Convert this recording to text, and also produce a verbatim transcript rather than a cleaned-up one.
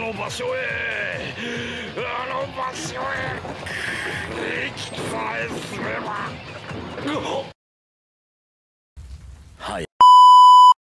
の場所へ、あの場所へ引き返す。